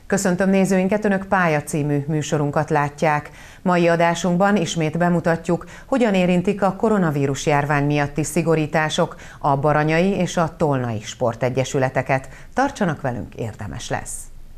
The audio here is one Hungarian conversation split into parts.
Köszöntöm nézőinket, Önök Pálya című műsorunkat látják. Mai adásunkban ismét bemutatjuk, hogyan érintik a koronavírus járvány miatti szigorítások a baranyai és a tolnai sportegyesületeket. Tartsanak velünk, érdemes lesz!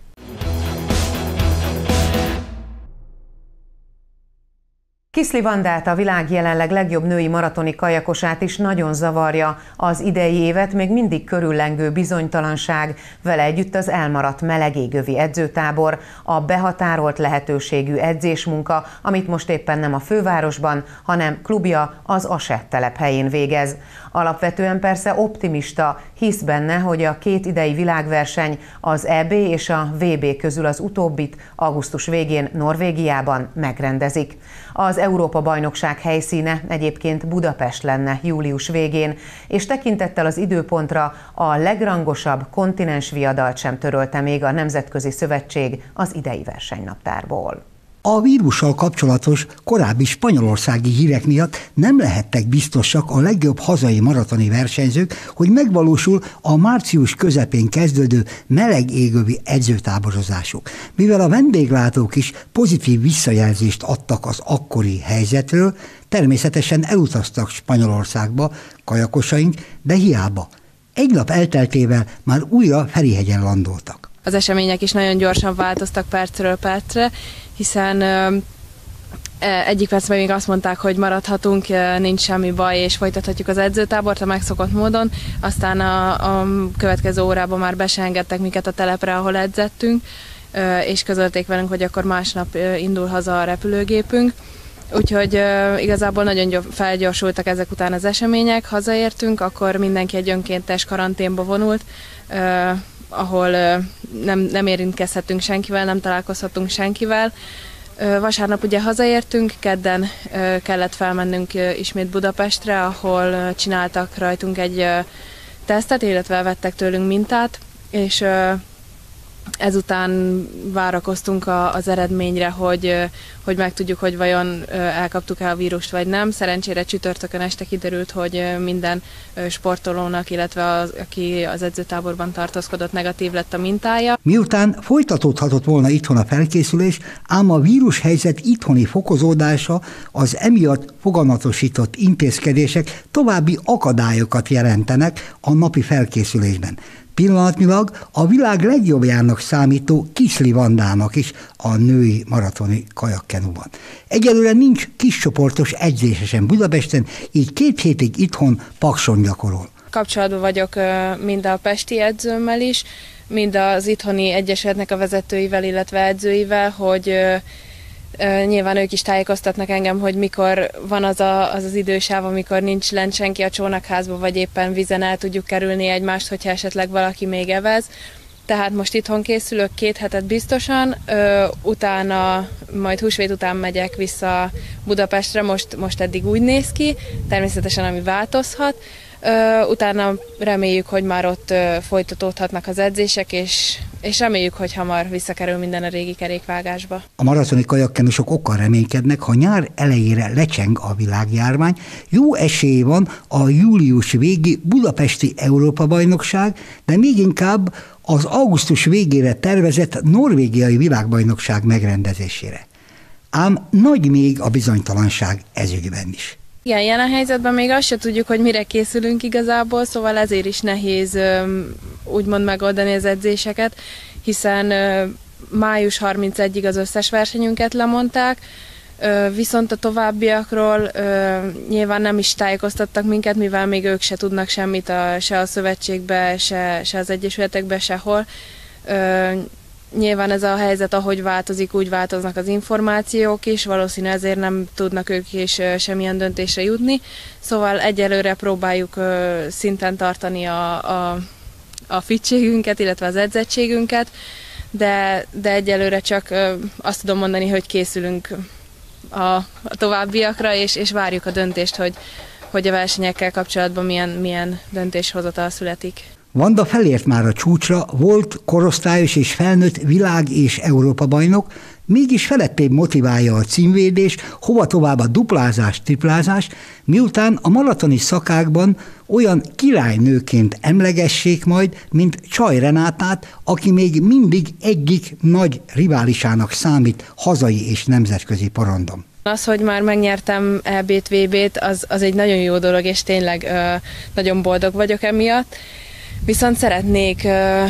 Kiszli Vandát, a világ jelenleg legjobb női maratoni kajakosát is nagyon zavarja az idei évet még mindig körüllengő bizonytalanság, vele együtt az elmaradt melegégövi edzőtábor, a behatárolt lehetőségű edzésmunka, amit most éppen nem a fővárosban, hanem klubja az ASE telephelyén végez. Alapvetően persze optimista, hisz benne, hogy a két idei világverseny, az EB és a VB közül az utóbbit augusztus végén Norvégiában megrendezik. Az Európa-bajnokság helyszíne egyébként Budapest lenne július végén, és tekintettel az időpontra a legrangosabb kontinensviadalt sem törölte még a Nemzetközi Szövetség az idei versenynaptárból. A vírussal kapcsolatos korábbi spanyolországi hírek miatt nem lehettek biztosak a legjobb hazai maratoni versenyzők, hogy megvalósul a március közepén kezdődő melegégövi edzőtáborozásuk. Mivel a vendéglátók is pozitív visszajelzést adtak az akkori helyzetről, természetesen elutaztak Spanyolországba kajakosaink, de hiába. Egy nap elteltével már újra Ferihegyen landoltak. Az események is nagyon gyorsan változtak percről percre, hiszen egyik percben még azt mondták, hogy maradhatunk, nincs semmi baj, és folytathatjuk az edzőtábort a megszokott módon, aztán a következő órában már be se engedtek minket a telepre, ahol edzettünk, és közölték velünk, hogy akkor másnap indul haza a repülőgépünk. Úgyhogy igazából nagyon felgyorsultak ezek után az események, hazaértünk, akkor mindenki egy önkéntes karanténba vonult, ahol nem érintkezhetünk senkivel, nem találkozhatunk senkivel. Vasárnap ugye hazaértünk, kedden kellett felmennünk ismét Budapestre, ahol csináltak rajtunk egy tesztet, illetve vettek tőlünk mintát, és ezután várakoztunk az eredményre, hogy megtudjuk, hogy vajon elkaptuk-e a vírust, vagy nem. Szerencsére csütörtökön este kiderült, hogy minden sportolónak, illetve aki az edzőtáborban tartózkodott, negatív lett a mintája. Miután folytatódhatott volna itthon a felkészülés, ám a vírushelyzet itthoni fokozódása, az emiatt foganatosított intézkedések további akadályokat jelentenek a napi felkészülésben. Pillanatnyilag a világ legjobbjának számító Kiszli Vandának is a női maratoni kajakkenuban. Egyelőre nincs kiscsoportos edzése sem Budapesten, így 2 hétig itthon Pakson gyakorol. Kapcsolatban vagyok mind a pesti edzőmmel is, mind az itthoni egyesületnek a vezetőivel, illetve edzőivel, hogy nyilván ők is tájékoztatnak engem, hogy mikor van az idősáv, amikor nincs lent senki a csónakházba, vagy éppen vízen el tudjuk kerülni egymást, hogyha esetleg valaki még evez. Tehát most itthon készülök 2 hetet biztosan, utána, majd húsvét után megyek vissza Budapestre, most eddig úgy néz ki, természetesen ami változhat. Utána reméljük, hogy már ott folytatódhatnak az edzések, és reméljük, hogy hamar visszakerül minden a régi kerékvágásba. A maratoni kajakkenusok okkal reménykednek, ha nyár elejére lecseng a világjárvány, jó esély van a július végi budapesti Európa-bajnokság, de még inkább az augusztus végére tervezett norvégiai világbajnokság megrendezésére. Ám nagy még a bizonytalanság ezügyben is. Igen, jelen helyzetben még azt se tudjuk, hogy mire készülünk igazából, szóval ezért is nehéz úgymond megoldani az edzéseket, hiszen május 31-ig az összes versenyünket lemondták, viszont a továbbiakról nyilván nem is tájékoztattak minket, mivel még ők se tudnak semmit se a szövetségbe, se az egyesületekbe, sehol. Nyilván ez a helyzet, ahogy változik, úgy változnak az információk is, valószínű ezért nem tudnak ők is semmilyen döntésre jutni. Szóval egyelőre próbáljuk szinten tartani a fittségünket, illetve az edzettségünket, de egyelőre csak azt tudom mondani, hogy készülünk a továbbiakra, és várjuk a döntést, hogy a versenyekkel kapcsolatban milyen döntéshozatal születik. Vanda felért már a csúcsra, volt korosztályos és felnőtt világ- és Európa-bajnok, Mégis felettébb motiválja a címvédés, hova tovább a duplázás, triplázás, miután a maratoni szakákban olyan királynőként emlegessék majd, mint Csaj Renátát, aki még mindig egyik nagy riválisának számít hazai és nemzetközi porondon. Az, hogy már megnyertem EB-t, VB-t, az egy nagyon jó dolog, és tényleg nagyon boldog vagyok emiatt. Viszont szeretnék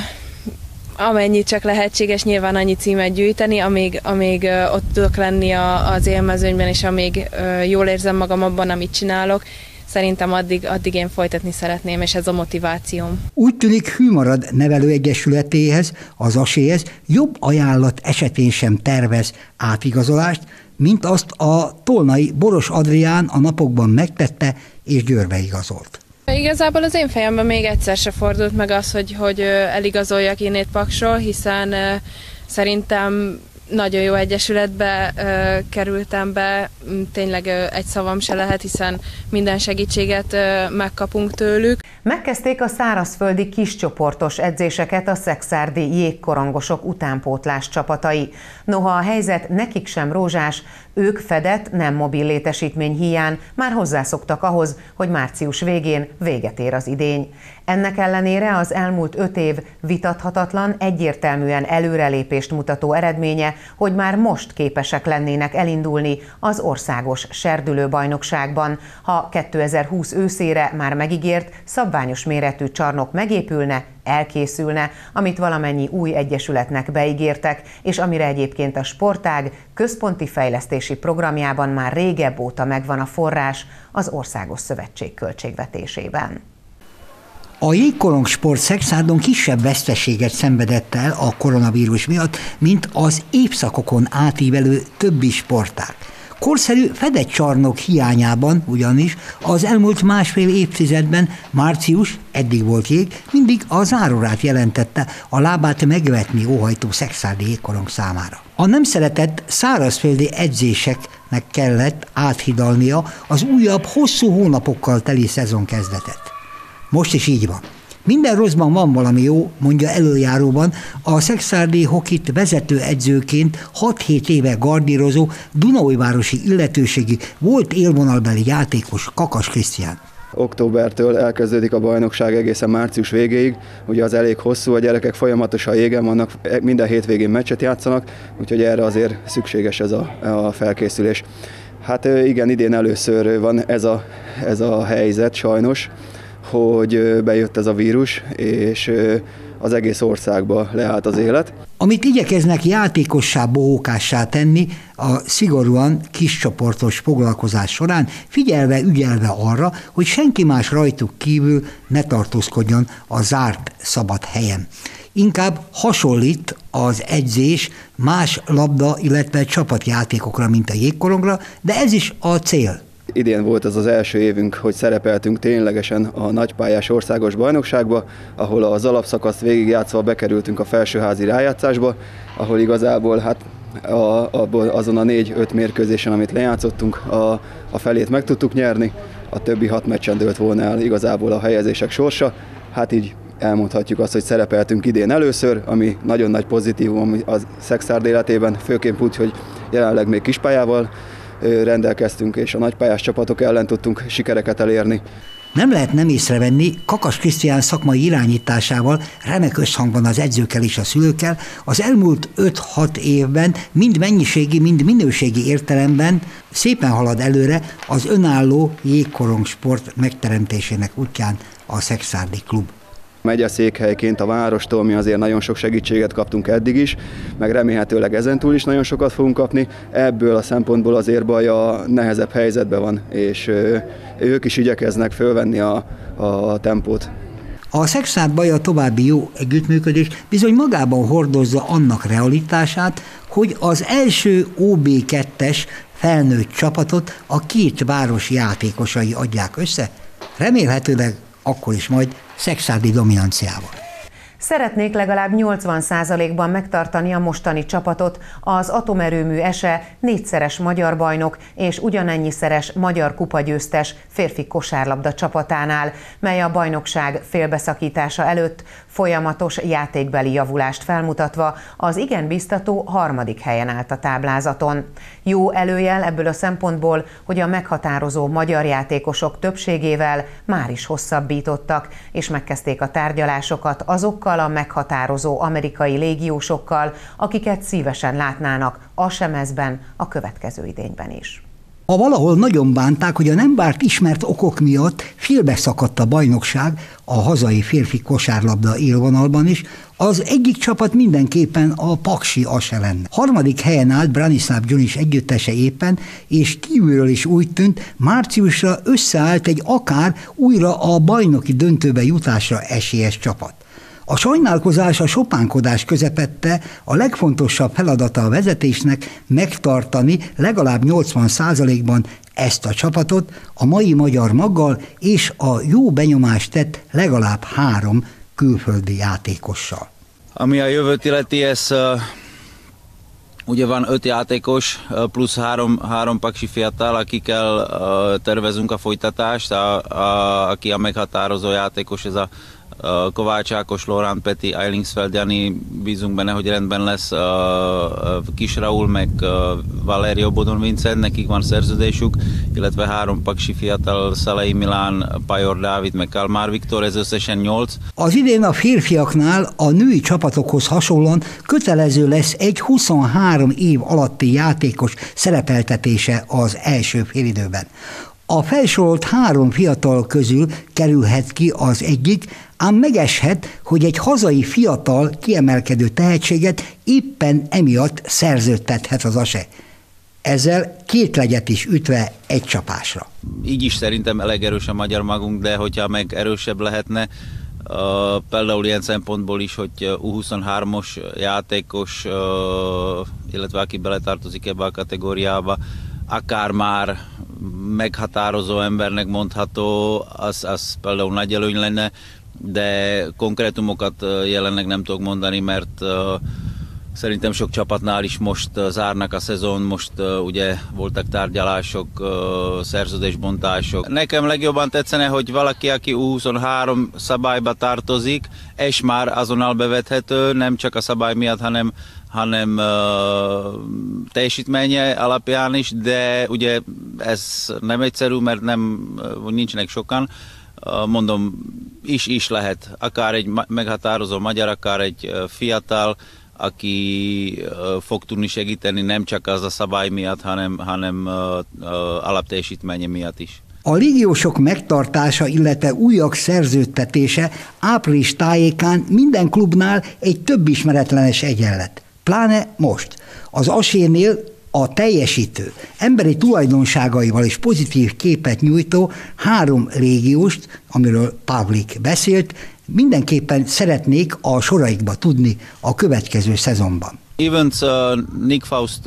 amennyit csak lehetséges, nyilván annyi címet gyűjteni, amíg ott tudok lenni az élmezőnyben, és amíg jól érzem magam abban, amit csinálok. Szerintem addig én folytatni szeretném, és ez a motivációm. Úgy tűnik, Hűmarad Nevelőegyesületéhez, az ASÉ-hez jobb ajánlat esetén sem tervez átigazolást, mint azt a tolnai Boros Adrián a napokban megtette és Győrbe igazolt. Igazából az én fejemben még egyszer se fordult meg az, hogy eligazoljak innét Paksról, hiszen szerintem nagyon jó egyesületbe kerültem be, tényleg egy szavam se lehet, hiszen minden segítséget megkapunk tőlük. Megkezdték a szárazföldi kiscsoportos edzéseket a szekszárdi jégkorongosok utánpótlás csapatai. Noha a helyzet nekik sem rózsás, ők fedett, nem mobil létesítmény híján már hozzászoktak ahhoz, hogy március végén véget ér az idény. Ennek ellenére az elmúlt 5 év vitathatatlan, egyértelműen előrelépést mutató eredménye, hogy már most képesek lennének elindulni az országos serdülőbajnokságban, ha 2020 őszére már megígért szabványos méretű csarnok megépülne, elkészülne, amit valamennyi új egyesületnek beígértek, és amire egyébként a sportág központi fejlesztési programjában már régebb óta megvan a forrás az Országos Szövetség költségvetésében. A jégkorongsport Szekszárdon kisebb veszteséget szenvedett el a koronavírus miatt, mint az évszakokon átívelő többi sportág. Korszerű fedett csarnok hiányában ugyanis az elmúlt másfél évtizedben március, eddig volt jég, mindig a zárórát jelentette a lábát megvetni óhajtó szekszárdi jégkorong számára. A nem szeretett szárazföldi edzéseknek kellett áthidalnia az újabb hosszú hónapokkal teli szezon kezdetet. Most is így van. Minden rosszban van valami jó, mondja előjáróban a szekszárdi hokit vezető edzőként 6-7 éve gardírozó Dunaújvárosi illetőségi volt élvonalbeli játékos Kakas Krisztián. Októbertől elkezdődik a bajnokság egészen március végéig, ugye az elég hosszú, a gyerekek folyamatosan jégen vannak, minden hétvégén meccset játszanak, úgyhogy erre azért szükséges ez a felkészülés. Hát igen, idén először van ez a helyzet sajnos, hogy bejött ez a vírus, és az egész országba leállt az élet. Amit igyekeznek játékossá, bohókássá tenni a szigorúan kiscsoportos foglalkozás során, ügyelve arra, hogy senki más rajtuk kívül ne tartózkodjon a zárt szabad helyen. Inkább hasonlít az edzés más labda, illetve csapatjátékokra, mint a jégkorongra, de ez is a cél. Idén volt ez az első évünk, hogy szerepeltünk ténylegesen a nagypályás országos bajnokságba, ahol az alapszakaszt végigjátszva bekerültünk a felsőházi rájátszásba, ahol igazából hát azon a 4-5 mérkőzésen, amit lejátszottunk, a felét meg tudtuk nyerni, a többi 6 meccsen dőlt volna el igazából a helyezések sorsa. Hát így elmondhatjuk azt, hogy szerepeltünk idén először, ami nagyon nagy pozitívum a Szekszárd életében, főként úgy, hogy jelenleg még kispályával rendelkeztünk, és a nagypályás csapatok ellen tudtunk sikereket elérni. Nem lehet nem észrevenni, Kakas Krisztián szakmai irányításával, remek összhangban az edzőkkel és a szülőkkel, az elmúlt 5-6 évben mind mennyiségi, mind minőségi értelemben szépen halad előre az önálló jégkorongsport megteremtésének útján a szekszárdi klub. Megyeszékhelyként a várostól mi azért nagyon sok segítséget kaptunk eddig is, meg remélhetőleg ezentúl is nagyon sokat fogunk kapni. Ebből a szempontból azért Baja nehezebb helyzetben van, és ők is igyekeznek fölvenni a tempót. A Szekszárd-Baja további jó együttműködés bizony magában hordozza annak realitását, hogy az első OB2-es felnőtt csapatot a két város játékosai adják össze, remélhetőleg akkor is majd szekszárdi dominanciával. Szeretnék legalább 80%-ban megtartani a mostani csapatot, az atomerőmű ESE 4-szeres magyar bajnok és ugyanennyiszeres magyar kupagyőztes férfi kosárlabda csapatánál, mely a bajnokság félbeszakítása előtt folyamatos játékbeli javulást felmutatva az igen biztató 3. helyen állt a táblázaton. Jó előjel ebből a szempontból, hogy a meghatározó magyar játékosok többségével már is hosszabbítottak, és megkezdték a tárgyalásokat azokkal a meghatározó amerikai légiósokkal, akiket szívesen látnának a semezben a következő idényben is. Ha valahol nagyon bánták, hogy a nem várt ismert okok miatt félbeszakadt a bajnokság a hazai férfi kosárlabda élvonalban is, az egyik csapat mindenképpen a Paksi ASE lenne. 3. helyen állt Branislav Gyunis együttese éppen, és kívülről is úgy tűnt, márciusra összeállt egy akár újra a bajnoki döntőbe jutásra esélyes csapat. A sajnálkozás, a sopánkodás közepette a legfontosabb feladata a vezetésnek megtartani legalább 80%-ban ezt a csapatot a mai magyar maggal és a jó benyomást tett legalább 3 külföldi játékossal. Ami a jövőt illeti, ez ugye van 5 játékos, plusz 3 paksi fiatal, akikkel tervezünk a folytatást, aki a meghatározó játékos, ez a Kovács Ákos, Lorán Peti, Eilingsfeld Jani, bízunk benne, hogy rendben lesz, Kis Raúl, meg Valerio Bodon Vincent, nekik van szerződésük, illetve 3 paksi fiatal, Szalai Milán, Pajor Dávid, meg Kalmár Viktor, ez összesen 8. Az idén a férfiaknál a női csapatokhoz hasonlóan kötelező lesz egy 23 év alatti játékos szerepeltetése az első félidőben. A felsorolt 3 fiatal közül kerülhet ki az egyik, ám megeshet, hogy egy hazai fiatal kiemelkedő tehetséget éppen emiatt szerződtethet az ASE. Ezzel 2 legyet is ütve egy csapásra. Így is szerintem elég erős a magyar magunk, de hogyha meg erősebb lehetne, például ilyen szempontból is, hogy U23-os játékos, illetve aki beletartozik ebbe a kategóriába, akár már meghatározó embernek mondható, az például nagy előny lenne, de konkrétumokat jelenleg nem tudok mondani, mert szerintem sok csapatnál is most zárnak a szezon, most ugye voltak tárgyalások, szerződésbontások. Nekem legjobban tetszene, hogy valaki, aki U23 szabályba tartozik, és már azonnal bevethető, nem csak a szabály miatt, hanem teljesítménye alapján is, de ugye ez nem egyszerű, mert nincsenek sokan. Mondom, is lehet, akár egy meghatározó magyar, akár egy fiatal, aki fog tudni segíteni nem csak az a szabály miatt, hanem alapteljesítménye miatt is. A légiósok megtartása, illetve újak szerződtetése április tájékán minden klubnál egy több ismeretlenes egyenlet. Pláne most. Az ASE-nél a teljesítő, emberi tulajdonságaival és pozitív képet nyújtó 3 légióst, amiről Pavlik beszélt, mindenképpen szeretnék a soraikba tudni a következő szezonban. Evans, Nick Faust,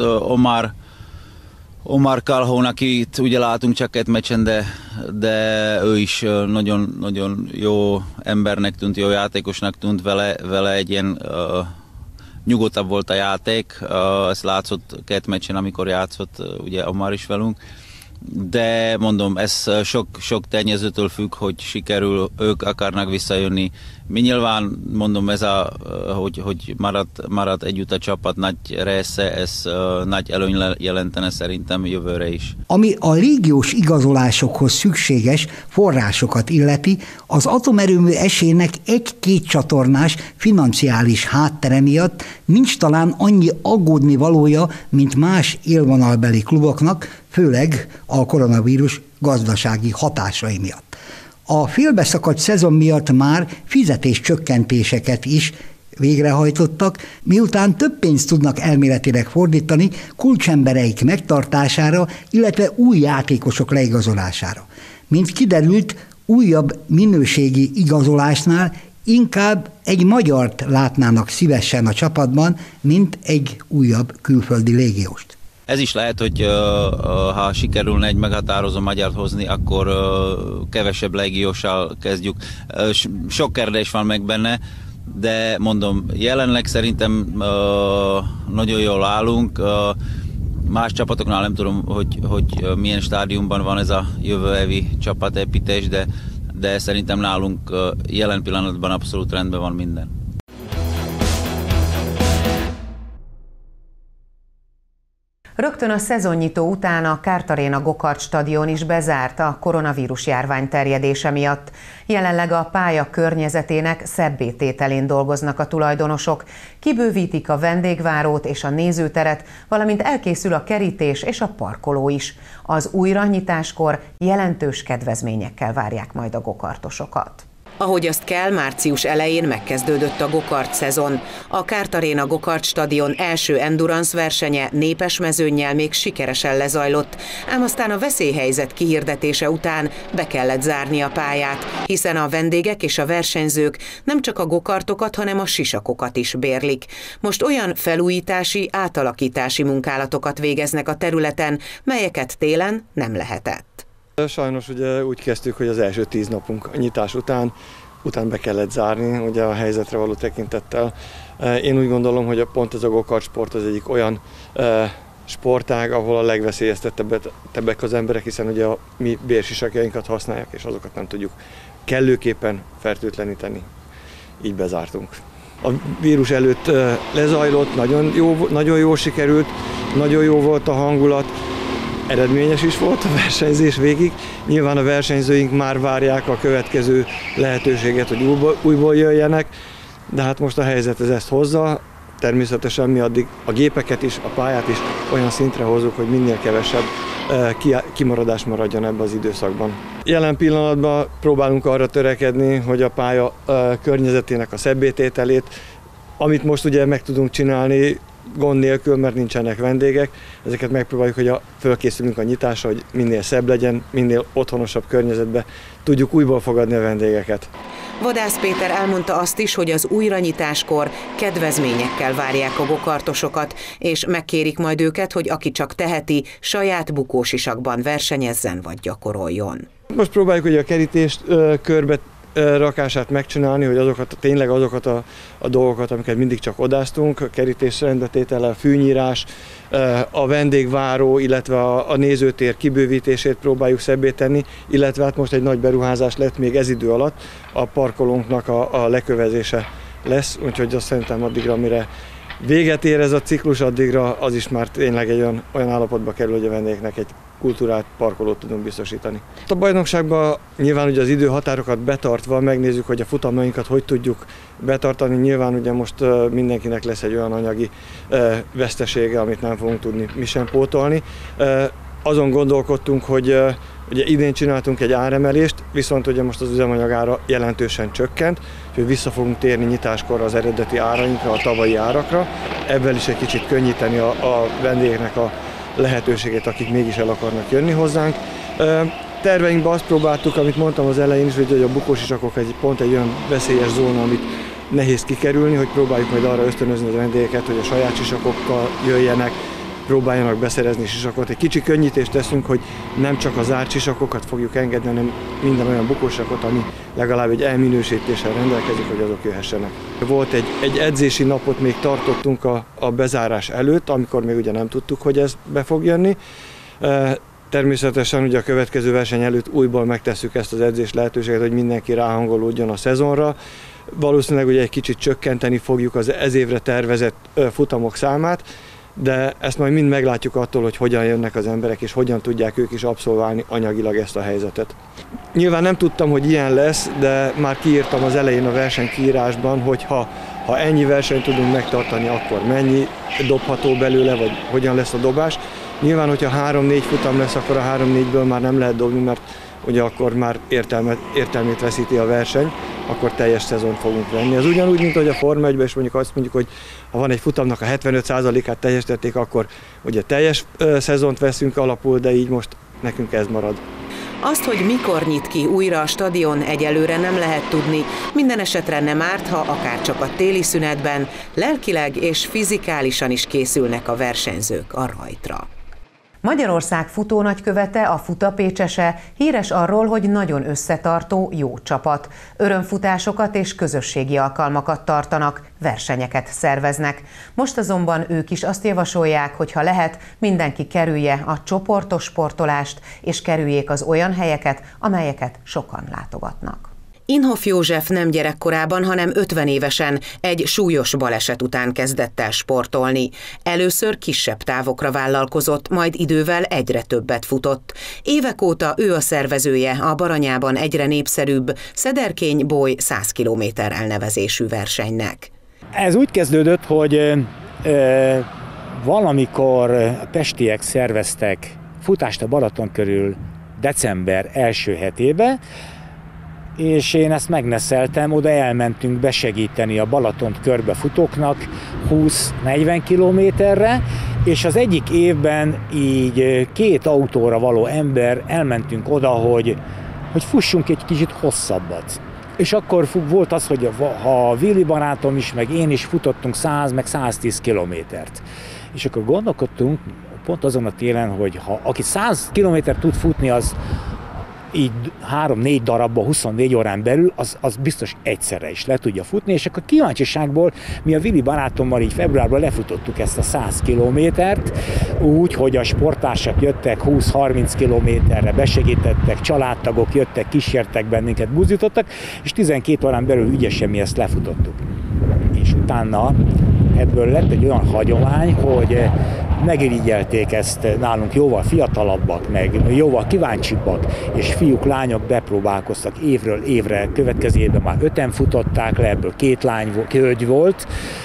Omar Calhoun, akit ugye látunk csak egy meccsen, de ő is nagyon jó embernek tűnt, jó játékosnak tűnt, vele egy ilyen nyugodtabb volt a játék, ezt látszott 2 meccsen, amikor játszott ugye Omar is velünk, de mondom, ez sok tényezőtől függ, hogy sikerül, ők akarnak visszajönni. Mi nyilván, mondom, ez hogy marad együtt a csapat nagy része, ez nagy előny jelentene szerintem jövőre is. Ami a légiós igazolásokhoz szükséges forrásokat illeti, az atomerőmű esélynek 1-2 csatornás financiális háttere miatt nincs talán annyi aggódni valója, mint más élvonalbeli kluboknak, főleg a koronavírus gazdasági hatásai miatt. A félbeszakadt szezon miatt már fizetéscsökkentéseket is végrehajtottak, miután több pénzt tudnak elméletileg fordítani kulcsembereik megtartására, illetve új játékosok leigazolására. Mint kiderült, újabb minőségi igazolásnál inkább egy magyart látnának szívesen a csapatban, mint egy újabb külföldi légióst. Ez is lehet, hogy ha sikerülne egy meghatározó magyart hozni, akkor kevesebb légióssal kezdjük. Sok kérdés van meg benne, de mondom, jelenleg szerintem nagyon jól állunk. Más csapatoknál nem tudom, hogy milyen stádiumban van ez a jövő évi csapatépítés, de szerintem nálunk jelen pillanatban abszolút rendben van minden. Rögtön a szezonnyitó után a Kártaréna Gokart stadion is bezárt a koronavírus járvány terjedése miatt. Jelenleg a pálya környezetének szebbé tételén dolgoznak a tulajdonosok, kibővítik a vendégvárót és a nézőteret, valamint elkészül a kerítés és a parkoló is. Az újranyitáskor jelentős kedvezményekkel várják majd a gokartosokat. Ahogy azt kell, március elején megkezdődött a gokart szezon. A Kártaréna Gokart stadion első endurance versenye népes mezőnnyel még sikeresen lezajlott, ám aztán a veszélyhelyzet kihirdetése után be kellett zárni a pályát, hiszen a vendégek és a versenyzők nem csak a gokartokat, hanem a sisakokat is bérlik. Most olyan felújítási, átalakítási munkálatokat végeznek a területen, melyeket télen nem lehetett. Sajnos ugye úgy kezdtük, hogy az első 10 napunk a nyitás után be kellett zárni, ugye a helyzetre való tekintettel. Én úgy gondolom, hogy pont ez a gokart sport az egyik olyan sportág, ahol a legveszélyeztettebbek az emberek, hiszen ugye a mi bérsisakjainkat használják, és azokat nem tudjuk kellőképpen fertőtleníteni. Így bezártunk. A vírus előtt lezajlott, nagyon jól sikerült, nagyon jó volt a hangulat, eredményes is volt a versenyzés végig. Nyilván a versenyzőink már várják a következő lehetőséget, hogy újból jöjjenek, de hát most a helyzet ezt hozza. Természetesen mi addig a gépeket is, a pályát is olyan szintre hozzuk, hogy minél kevesebb kimaradás maradjon ebben az időszakban. Jelen pillanatban próbálunk arra törekedni, hogy a pálya környezetének a szebbétételét, amit most ugye meg tudunk csinálni, gond nélkül, mert nincsenek vendégek. Ezeket megpróbáljuk, hogy fölkészülünk a nyitásra, hogy minél szebb legyen, minél otthonosabb környezetbe tudjuk újból fogadni a vendégeket. Vadász Péter elmondta azt is, hogy az újranyitáskor kedvezményekkel várják a gokartosokat, és megkérik majd őket, hogy aki csak teheti, saját bukósisakban versenyezzen vagy gyakoroljon. Most próbáljuk ugye a kerítést körbe rakását megcsinálni, hogy tényleg azokat a dolgokat, amiket mindig csak odáztunk, a kerítés rendbetétele, a fűnyírás, a vendégváró, illetve a nézőtér kibővítését próbáljuk szebbé tenni, illetve hát most egy nagy beruházás lett még ez idő alatt, a parkolónknak a lekövezése lesz, úgyhogy azt szerintem addigra, amire véget ér ez a ciklus, addigra az is már tényleg egy olyan állapotba kerül, hogy a vendégeknek egy kultúrát, parkolót tudunk biztosítani. A bajnokságban nyilván ugye az időhatárokat betartva megnézzük, hogy a futamainkat hogy tudjuk betartani. Nyilván ugye most mindenkinek lesz egy olyan anyagi vesztesége, amit nem fogunk tudni mi sem pótolni. Azon gondolkodtunk, hogy ugye idén csináltunk egy áremelést, viszont ugye most az üzemanyagára jelentősen csökkent, úgyhogy vissza fogunk térni nyitáskor az eredeti árainkra, a tavalyi árakra. Ebben is egy kicsit könnyíteni a vendégeknek a lehetőségét, akik mégis el akarnak jönni hozzánk. Terveinkben azt próbáltuk, amit mondtam az elején is, hogy a bukósisakok pont egy olyan veszélyes zóna, amit nehéz kikerülni, hogy próbáljuk majd arra ösztönözni a vendégeket, hogy a saját sisakokkal jöjjenek, próbáljanak beszerezni sisakot. Egy kicsi könnyítést teszünk, hogy nem csak az zárt sisakokat fogjuk engedni, hanem minden olyan bukósisakot, ami legalább egy elminősítéssel rendelkezik, hogy azok jöhessenek. Volt egy edzési napot még tartottunk a bezárás előtt, amikor még ugye nem tudtuk, hogy ez be fog jönni. Természetesen ugye a következő verseny előtt újból megtesszük ezt az edzés lehetőséget, hogy mindenki ráhangolódjon a szezonra. Valószínűleg ugye egy kicsit csökkenteni fogjuk az ez évre tervezett futamok számát, de ezt majd mind meglátjuk attól, hogy hogyan jönnek az emberek, és hogyan tudják ők is abszolválni anyagilag ezt a helyzetet. Nyilván nem tudtam, hogy ilyen lesz, de már kiírtam az elején a versenykiírásban, hogy ha ennyi versenyt tudunk megtartani, akkor mennyi dobható belőle, vagy hogyan lesz a dobás. Nyilván, hogyha 3-4 futam lesz, akkor a 3-4-ből már nem lehet dobni, mert ugye akkor már értelmét veszíti a verseny, akkor teljes szezont fogunk venni. Ez ugyanúgy, mint hogy a Forma 1-ben is azt mondjuk, hogy ha van egy futamnak a 75%-át teljesítették, akkor ugye teljes szezont veszünk alapul, de így most nekünk ez marad. Azt, hogy mikor nyit ki újra a stadion, egyelőre nem lehet tudni, minden esetre nem árt, ha akár csak a téli szünetben lelkileg és fizikálisan is készülnek a versenyzők a rajtra. Magyarország futónagykövete, a Futapécsese híres arról, hogy nagyon összetartó, jó csapat. Örömfutásokat és közösségi alkalmakat tartanak, versenyeket szerveznek. Most azonban ők is azt javasolják, hogy ha lehet, mindenki kerülje a csoportos sportolást, és kerüljék az olyan helyeket, amelyeket sokan látogatnak. Inhoff József nem gyerekkorában, hanem 50 évesen egy súlyos baleset után kezdett el sportolni. Először kisebb távokra vállalkozott, majd idővel egyre többet futott. Évek óta ő a szervezője a Baranyában egyre népszerűbb Szederkény-Bój 100 km elnevezésű versenynek. Ez úgy kezdődött, hogy valamikor a pestiek szerveztek futást a Balaton körül december első hetébe, és én ezt megneszeltem, oda elmentünk besegíteni a Balatont körbefutóknak 20-40 kilométerre, és az egyik évben így 2 autóra való ember elmentünk oda, hogy fussunk egy kicsit hosszabbat. És akkor volt az, hogy a Vili barátom is, meg én is futottunk 100, meg 110 kilométert. És akkor gondolkodtunk pont azon a télen, hogy aki 100 kilométert tud futni, az így 3-4 darabba, 24 órán belül, az biztos egyszerre is le tudja futni, és akkor kíváncsiságból mi a Vili barátommal így februárban lefutottuk ezt a 100 kilométert, úgy, hogy a sporttársak jöttek 20-30 kilométerre, besegítettek, családtagok jöttek, kísértek bennünket, buzdítottak, és 12 órán belül ügyesen mi ezt lefutottuk. És utána ebből lett egy olyan hagyomány, hogy megirigyelték ezt nálunk jóval fiatalabbak, meg jóval kíváncsibbak, és fiúk, lányok bepróbálkoztak évről évre, következő évben már 5-en futották le, ebből 2 hölgy volt,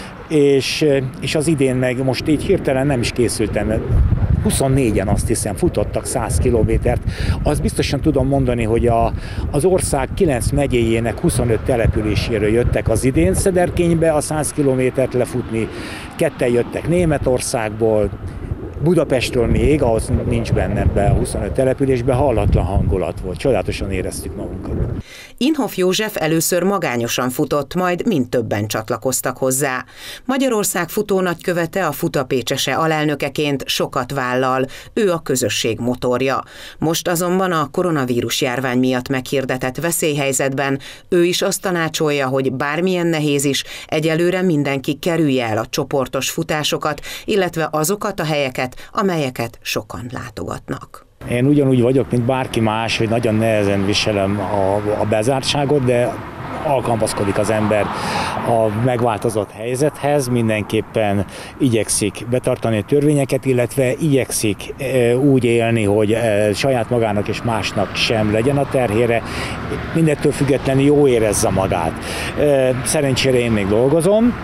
és az idén meg most így hirtelen nem is készültem, 24-en azt hiszem futottak 100 kilométert. Azt biztosan tudom mondani, hogy az ország 9 megyéjének 25 településéről jöttek az idén Szederkénybe a 100 kilométert lefutni, 2 jöttek Németországból, Budapestről még, ahhoz nincs benne ebbe a 25 településben, hallatlan hangulat volt, csodálatosan éreztük magunkat. Inhoff József először magányosan futott, majd mind többen csatlakoztak hozzá. Magyarország futónagykövete, a Futapécsese alelnökeként sokat vállal, ő a közösség motorja. Most azonban a koronavírus járvány miatt meghirdetett veszélyhelyzetben ő is azt tanácsolja, hogy bármilyen nehéz is, egyelőre mindenki kerülje el a csoportos futásokat, illetve azokat a helyeket, amelyeket sokan látogatnak. Én ugyanúgy vagyok, mint bárki más, hogy nagyon nehezen viselem a bezártságot, de alkalmazkodik az ember a megváltozott helyzethez, mindenképpen igyekszik betartani a törvényeket, illetve igyekszik úgy élni, hogy saját magának és másnak sem legyen a terhére, mindettől függetlenül jó érezze magát. Szerencsére én még dolgozom,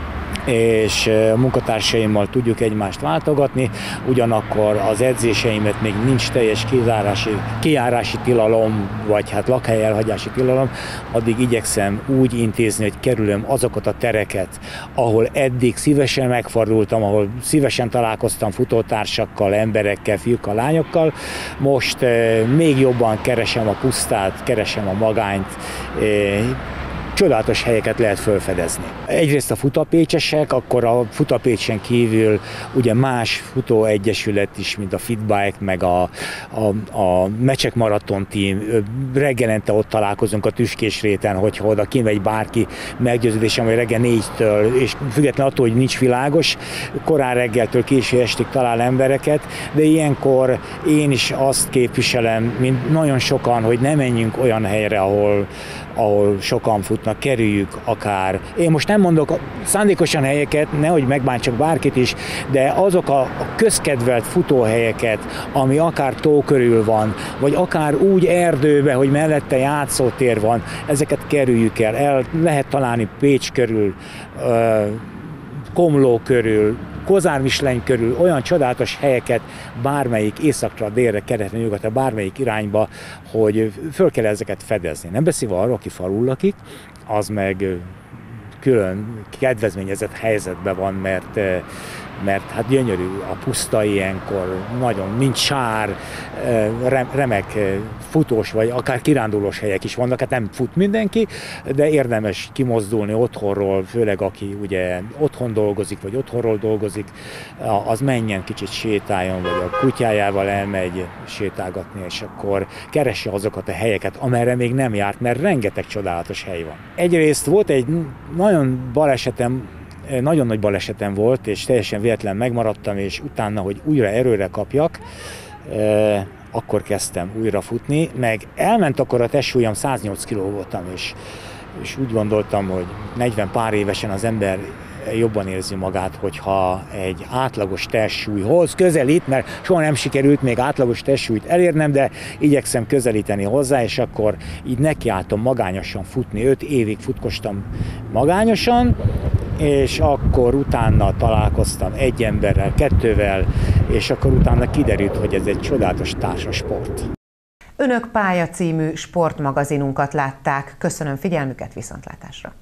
és munkatársaimmal tudjuk egymást váltogatni, ugyanakkor az edzéseimet még nincs teljes kijárási tilalom, vagy hát lakhely elhagyási tilalom, addig igyekszem úgy intézni, hogy kerülöm azokat a tereket, ahol eddig szívesen megfordultam, ahol szívesen találkoztam futótársakkal, emberekkel, fiúkkal, lányokkal. Most még jobban keresem a pusztát, keresem a magányt, csodálatos helyeket lehet felfedezni. Egyrészt a Futapécsesek, akkor a Futapécsen kívül ugye más futóegyesület is, mint a Fitbike, meg a Mecsek Maraton Team. Reggelente ott találkozunk a Tüskésréten, hogyha oda kimegy bárki, meggyőződésem, hogy reggel 4-től, és függetlenül attól, hogy nincs világos, korán reggeltől késő estig talál embereket, de ilyenkor én is azt képviselem, mint nagyon sokan, hogy ne menjünk olyan helyre, ahol sokan futnak, kerüljük akár. Én most nem mondok szándékosan helyeket, nehogy megbántsak bárkit is, de azok a közkedvelt futóhelyeket, ami akár tó körül van, vagy akár úgy erdőbe, hogy mellette játszótér van, ezeket kerüljük el. El lehet találni Pécs körül, Komló körül, Kozár-Misleny körül olyan csodálatos helyeket bármelyik északra, délre, keletre, nyugatra, bármelyik irányba, hogy föl kell ezeket fedezni. Nem beszélve arról, aki falul lakik, az meg külön kedvezményezett helyzetben van, mert mert hát gyönyörű a puszta ilyenkor, nagyon nincs sár, remek futós vagy akár kirándulós helyek is vannak, hát nem fut mindenki, de érdemes kimozdulni otthonról, főleg aki ugye otthon dolgozik, vagy otthonról dolgozik, az menjen kicsit sétáljon, vagy a kutyájával elmegy sétálgatni, és akkor keresse azokat a helyeket, amerre még nem járt, mert rengeteg csodálatos hely van. Egyrészt volt egy nagyon nagy balesetem volt, és teljesen véletlen megmaradtam, és utána, hogy újra erőre kapjak, akkor kezdtem újra futni, meg elment akkor a testsúlyom, 108 kg voltam, és úgy gondoltam, hogy 40 pár évesen az ember jobban érzi magát, hogyha egy átlagos testsúlyhoz közelít, mert soha nem sikerült még átlagos testsúlyt elérnem, de igyekszem közelíteni hozzá, és akkor így nekiálltam magányosan futni, 5 évig futkostam magányosan, és akkor utána találkoztam egy emberrel, 2-vel, és akkor utána kiderült, hogy ez egy csodálatos társasport. Önök Pálya című sportmagazinunkat látták. Köszönöm figyelmüket, viszontlátásra!